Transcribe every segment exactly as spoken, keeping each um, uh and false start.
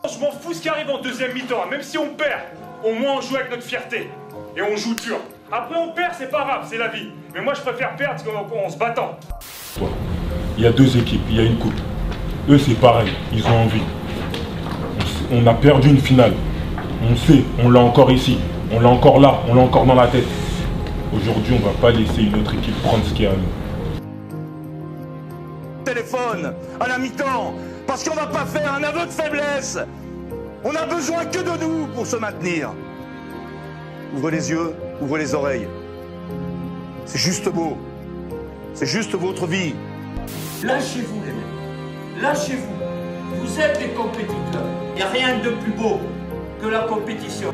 Je m'en fous ce qui arrive en deuxième mi-temps, même si on perd, au moins on joue avec notre fierté. Et on joue dur. Après on perd, c'est pas grave, c'est la vie. Mais moi je préfère perdre qu'en en se battant. Il y a deux équipes, il y a une coupe. Eux c'est pareil, ils ont envie. On a perdu une finale. On sait, on l'a encore ici. On l'a encore là, on l'a encore dans la tête. Aujourd'hui on va pas laisser une autre équipe prendre ce qui est à nous. Téléphone à la mi-temps, parce qu'on va pas faire un aveu de faiblesse. On a besoin que de nous pour se maintenir. Ouvrez les yeux, ouvrez les oreilles. C'est juste beau. C'est juste votre vie. Lâchez-vous les mecs. Lâchez-vous. Vous êtes des compétiteurs. Il n'y a rien de plus beau que la compétition.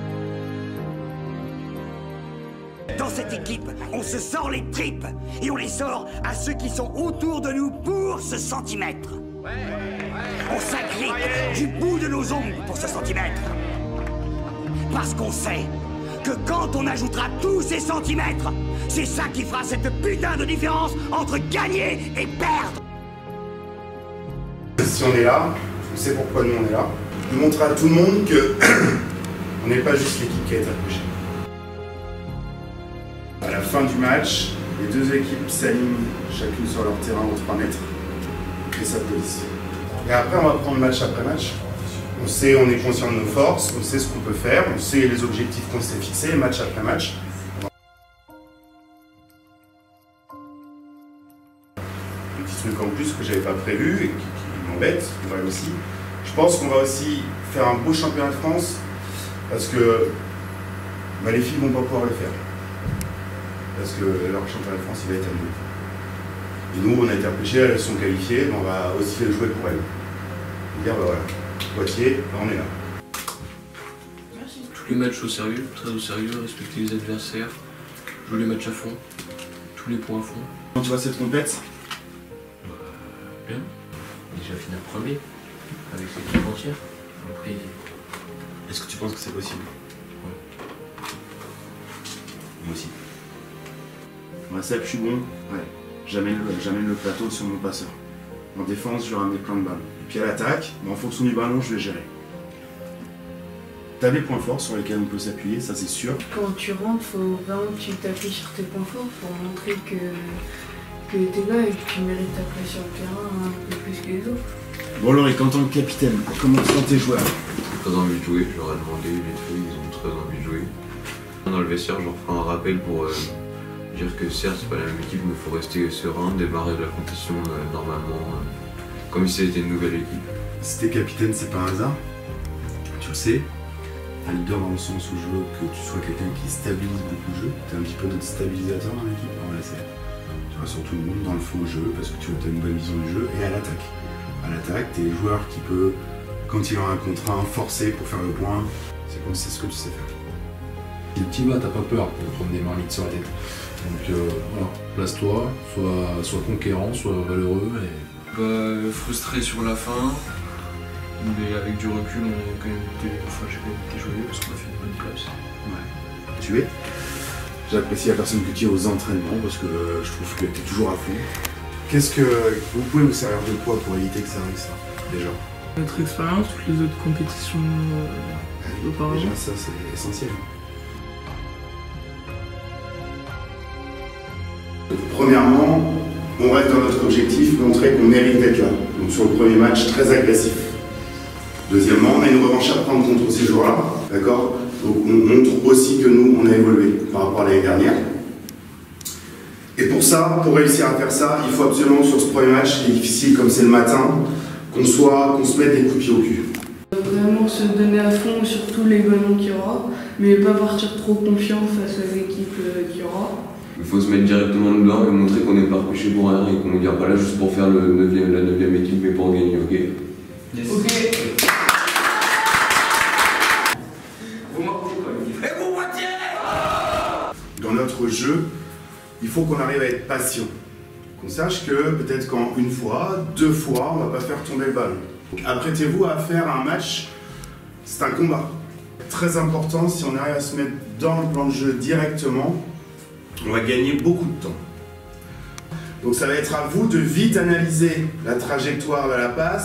Dans cette équipe, on se sort les tripes et on les sort à ceux qui sont autour de nous pour ce centimètre. On s'agrippe du bout de nos ongles pour ce centimètre. Parce qu'on sait que quand on ajoutera tous ces centimètres, c'est ça qui fera cette putain de différence entre gagner et perdre. Si on est là, on sait pourquoi nous on est là. De montrer à tout le monde que on n'est pas juste l'équipe qui a été accrochée. À la fin du match, les deux équipes s'alignent chacune sur leur terrain aux trois mètres et s'applaudissent. Et après, on va prendre match après match. On sait, on est conscient de nos forces, on sait ce qu'on peut faire, on sait les objectifs qu'on s'est fixés, match après match. Un petit truc en plus que j'avais pas prévu et qui, qui m'embête, qui va aussi. Je pense qu'on va aussi faire un beau championnat de France parce que bah, les filles vont pas pouvoir le faire. Parce que leur championnat de France il va être à nous. Et nous on a été repêchés, elles sont qualifiées, mais on va aussi le jouer pour elles. Et dire bah voilà, Poitiers, bah, on est là. Merci. Tous les matchs au sérieux, très au sérieux, respecter les adversaires, jouer les matchs à fond, tous les points à fond. Comment tu vois cette compète? euh, Bien. Déjà finir premier, avec l'équipe entière. Après, est-ce que tu penses que c'est possible? Ouais. Moi aussi. Moi, Seb, je suis bon. Ouais. J'amène le, j'amène le plateau sur mon passeur. En défense, je vais ramener plein de balles. Et puis à l'attaque, en fonction du ballon, je vais gérer. T'as des points forts sur lesquels on peut s'appuyer, ça c'est sûr. Quand tu rentres, faut vraiment que tu t'appuies sur tes points forts pour montrer que, que t'es là et que tu mérites ta place sur le terrain un peu plus que les autres. Bon Laurie, en tant que capitaine, comment sont tes joueurs? J'ai très envie de jouer, je leur ai demandé, les filles, ils ont très envie de jouer. Dans le vestiaire, je leur ferai un rappel pour euh, dire que certes c'est pas la même équipe, mais il faut rester serein, démarrer la compétition euh, normalement, euh, comme si c'était une nouvelle équipe. Si t'es capitaine, c'est pas un hasard, tu le sais. Un leader dans le sens où je veux que tu sois quelqu'un qui stabilise beaucoup le jeu. T'es un petit peu notre stabilisateur dans l'équipe, on l'essaie. Tu vois, surtout le monde dans le faux jeu, parce que tu as une bonne vision du jeu, et à l'attaque. À l'attaque, t'es le joueur qui peut, quand il a un contre un, forcer pour faire le point. C'est comme c'est ce que tu sais faire. Si le petit bas, t'as pas peur de prendre des marmites sur la tête. Donc euh, voilà, place-toi, sois, sois conquérant, sois valeureux. Et... Bah, frustré sur la fin, mais avec du recul, on a quand même été, enfin, j'ai quand même été joyeux parce qu'on a fait une bonne place. Ouais. Tu es. J'apprécie la personne que tu es aux entraînements parce que euh, je trouve que tu es toujours à fond. Qu'est-ce que vous pouvez nous servir de quoi pour éviter que ça arrive ça, déjà? Notre expérience, toutes les autres compétitions euh, auparavant. Déjà ça c'est essentiel. Premièrement, on reste dans notre objectif, montrer qu'on mérite d'être là. Donc sur le premier match, très agressif. Deuxièmement, on a une revanche à prendre contre ces joueurs-là, d'accord? Donc on montre aussi que nous, on a évolué par rapport à l'année dernière. Et pour ça, pour réussir à faire ça, il faut absolument sur ce premier match, qui est difficile comme c'est le matin, qu'on soit, qu'on se mette des coups de pied au cul. Vraiment se donner à fond sur tous les ballons qu'il y aura, mais pas partir trop confiant face à l'équipe qu'il y aura. Il faut se mettre directement dedans et montrer qu'on n'est pas repêché pour rien et qu'on ne vient pas là juste pour faire le neuvième, la neuvième équipe mais pour gagner, ok? Yes. Ok. Vous mentez quand même. Et vous moitié. Dans notre jeu, il faut qu'on arrive à être patient. Qu'on sache que peut-être qu'en une fois, deux fois, on ne va pas faire tomber le ballon. Apprêtez-vous à faire un match, c'est un combat. Très important, si on arrive à se mettre dans le plan de jeu directement, on va gagner beaucoup de temps. Donc ça va être à vous de vite analyser la trajectoire de la passe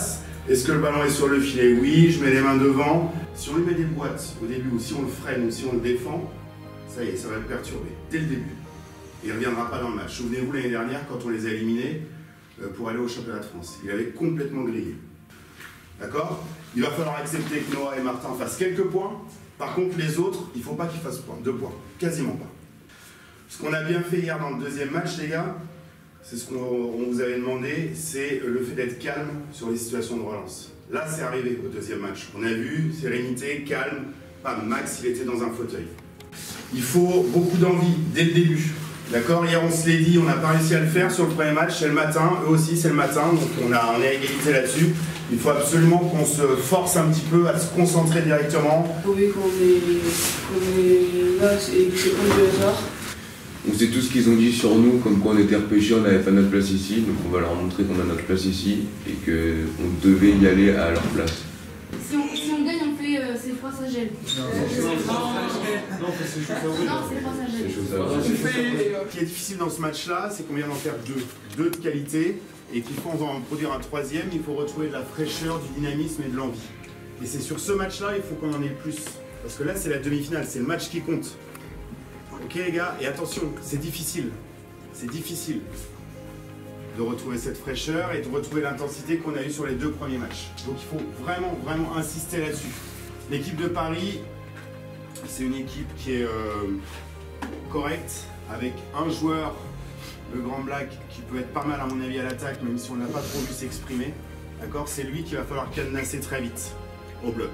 Est-ce que le ballon est sur le filet? Oui, je mets les mains devant. Si on lui met des boîtes au début, ou si on le freine, ou si on le défend, ça y est, ça va le perturber, dès le début. Et il ne reviendra pas dans le match. Souvenez-vous l'année dernière, quand on les a éliminés pour aller au championnat de France. Il avait complètement grillé. D'accord? Il va falloir accepter que Noah et Martin fassent quelques points. Par contre, les autres, il ne faut pas qu'ils fassent point, deux points. Quasiment pas. Ce qu'on a bien fait hier dans le deuxième match, les gars, c'est ce qu'on vous avait demandé, c'est le fait d'être calme sur les situations de relance. Là, c'est arrivé au deuxième match. On a vu sérénité, calme, pas Max, il était dans un fauteuil. Il faut beaucoup d'envie dès le début. D'accord? Hier, on se l'est dit, on n'a pas réussi à le faire sur le premier match, c'est le matin, eux aussi, c'est le matin, donc on, a, on est à égalité là-dessus. Il faut absolument qu'on se force un petit peu à se concentrer directement. Oui, qu'on est, qu'on est là et que c'est pas du hasard. On sait tout ce qu'ils ont dit sur nous, comme quoi on était repêchés, on n'avait pas notre place ici, donc on va leur montrer qu'on a notre place ici et qu'on devait y aller à leur place. Si on, si on gagne, on fait euh, c'est froid, ça gèle. Non, non, c'est froid, ça gèle. Ce qui est difficile dans ce match-là, c'est qu'on vient d'en faire deux. Deux de qualité, et qu'il faut en produire un troisième, il faut retrouver de la fraîcheur, du dynamisme et de l'envie. Et c'est sur ce match-là, il faut qu'on en ait plus. Parce que là, c'est la demi-finale, c'est le match qui compte. Ok les gars, et attention, c'est difficile. C'est difficile de retrouver cette fraîcheur et de retrouver l'intensité qu'on a eue sur les deux premiers matchs. Donc il faut vraiment, vraiment insister là-dessus. L'équipe de Paris, c'est une équipe qui est euh, correcte, avec un joueur, le Grand Black, qui peut être pas mal à mon avis à l'attaque, même si on n'a pas trop vu s'exprimer. D'accord? C'est lui qu'il va falloir cadenasser très vite, au bloc.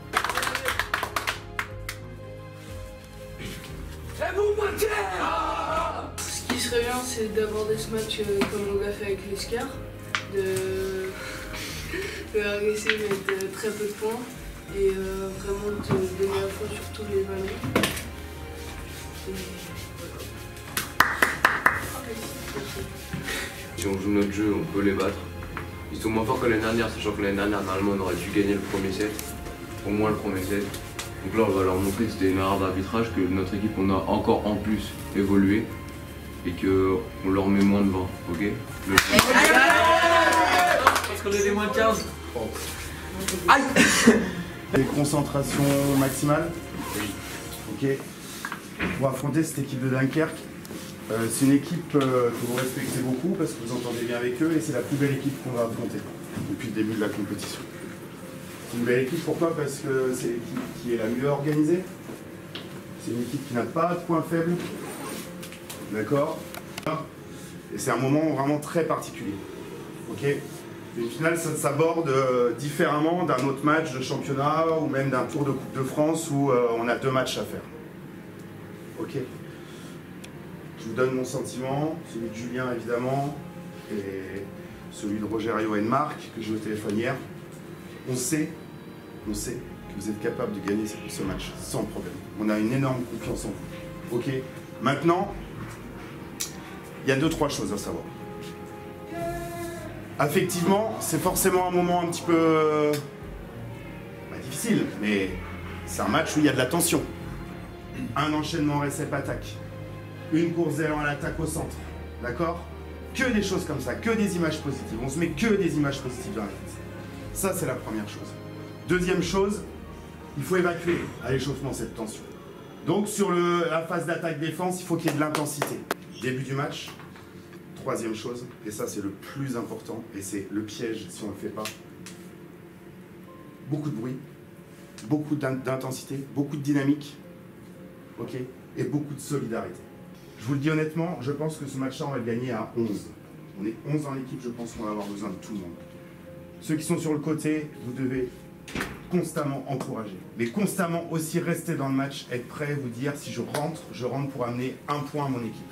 Ce qui serait bien, c'est d'aborder ce match euh, comme on l'a fait avec l'Escar, de, de agresser, mettre euh, très peu de points et euh, vraiment de donner à fond sur tous les ballons. Et voilà. Si on joue notre jeu, on peut les battre. Ils sont moins forts que l'année dernière, sachant que l'année dernière, normalement, on aurait dû gagner le premier set, au moins le premier set. Donc là, on va leur montrer que c'était une erreur d'arbitrage, que notre équipe, on a encore en plus évolué et qu'on leur met moins de vent, ok? Le... Parce qu'on est des moins de quinze. Aïe! Des concentrations maximales? Oui. Ok. Pour affronter cette équipe de Dunkerque, euh, c'est une équipe euh, que vous respectez beaucoup parce que vous entendez bien avec eux et c'est la plus belle équipe qu'on va affronter depuis le début de la compétition. C'est une belle équipe, pourquoi? Parce que c'est l'équipe qui est la mieux organisée. C'est une équipe qui n'a pas de points faibles. D'accord? Et c'est un moment vraiment très particulier. Ok? Une finale, ça s'aborde euh, différemment d'un autre match de championnat ou même d'un tour de Coupe de France où euh, on a deux matchs à faire. Ok? Je vous donne mon sentiment, celui de Julien évidemment, et celui de Rogerio et de Marc, que j'ai au téléphone hier. On sait, on sait que vous êtes capable de gagner ce match sans problème. On a une énorme confiance en vous. Ok? Maintenant, il y a deux, trois choses à savoir. Affectivement, c'est forcément un moment un petit peu euh, bah, difficile, mais c'est un match où il y a de la tension. Un enchaînement récep-attaque, une course d'élan à l'attaque au centre, d'accord? Que des choses comme ça, que des images positives. On se met que des images positives dans la tête. Ça, c'est la première chose. Deuxième chose, il faut évacuer à l'échauffement cette tension. Donc sur le, la phase d'attaque-défense, il faut qu'il y ait de l'intensité. Début du match. Troisième chose, et ça c'est le plus important, et c'est le piège si on ne le fait pas. Beaucoup de bruit, beaucoup d'intensité, beaucoup de dynamique, ok, et beaucoup de solidarité. Je vous le dis honnêtement, je pense que ce match-là, on va le gagner à onze. On est onze dans l'équipe, je pense qu'on va avoir besoin de tout le monde. Ceux qui sont sur le côté, vous devez constamment encourager, mais constamment aussi rester dans le match, être prêt, vous dire si je rentre, je rentre pour amener un point à mon équipe.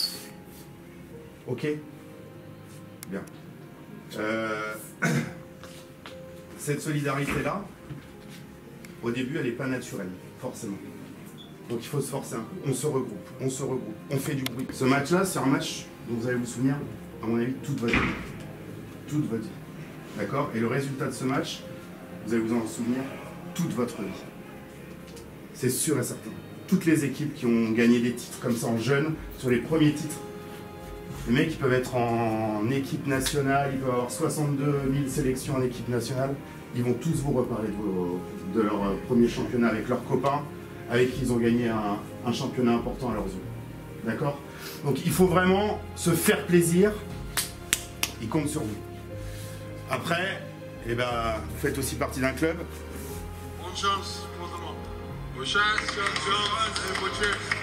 Ok? Bien. Euh, cette solidarité-là, au début, elle n'est pas naturelle, forcément. Donc il faut se forcer un peu. On se regroupe, on se regroupe, on fait du bruit. Ce match-là, c'est un match dont vous allez vous souvenir, à mon avis, toute votre vie. Toute votre vie. D'accord? Et le résultat de ce match, vous allez vous en souvenir toute votre vie. C'est sûr et certain. Toutes les équipes qui ont gagné des titres comme ça en jeune, sur les premiers titres, Les mecs, ils peuvent être en équipe nationale, ils peuvent avoir soixante-deux mille sélections en équipe nationale. Ils vont tous vous reparler de, vos, de leur premier championnat avec leurs copains, avec qui ils ont gagné un, un championnat important à leurs yeux. D'accord? Donc il faut vraiment se faire plaisir. Ils comptent sur vous. Après, eh ben, vous faites aussi partie d'un club. Bonne chance pour demain. Bonne chance, chance, bonne chance.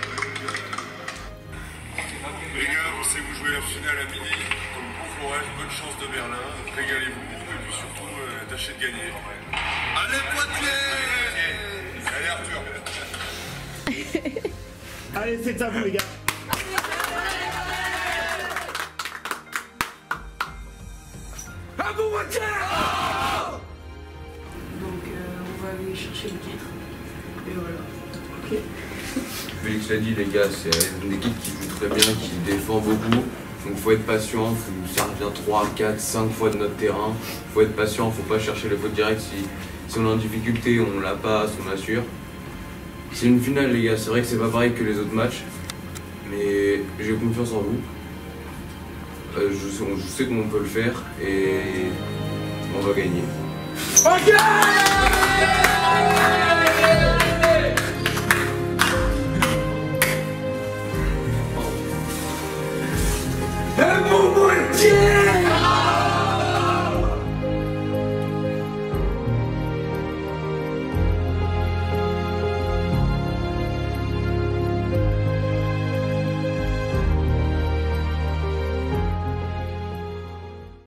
Les gars, on sait que vous jouez la finale à midi. Donc bon courage, bonne chance de Berlin. Régalez-vous et puis surtout, euh, tâchez de gagner. Allez Poitiers! Allez Arthur! Allez, c'est à vous les gars. À vous Poitiers! Donc euh, on va aller chercher le titre. Et voilà. Ok. Félix l'a dit, les gars, c'est une équipe qui joue très bien, qui défend beaucoup. Donc faut être patient, faut nous servir trois, quatre, cinq fois de notre terrain. Faut être patient, faut pas chercher le faute direct. Si, si on est en difficulté, on la passe, on assure. C'est une finale, les gars, c'est vrai que c'est pas pareil que les autres matchs. Mais j'ai confiance en vous. Euh, je, sais, je sais qu'on peut le faire et on va gagner. Ok!